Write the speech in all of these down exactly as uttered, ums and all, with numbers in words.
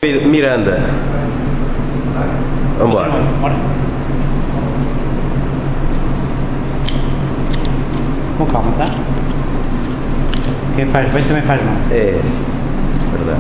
Miranda. Vamos lá. Com calma, tá? Quem faz bem também faz mal. É, verdade.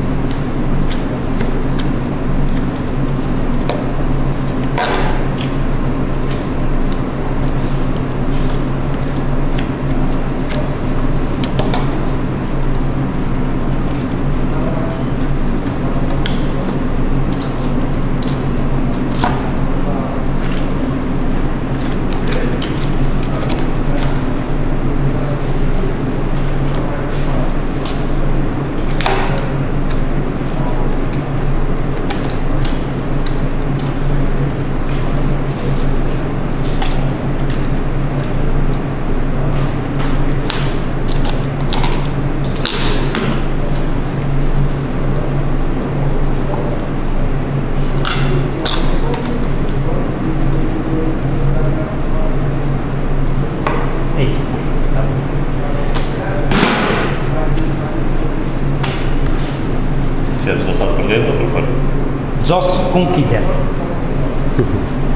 É isso. Se é desossado por dentro ou por fora? Desosse como quiser.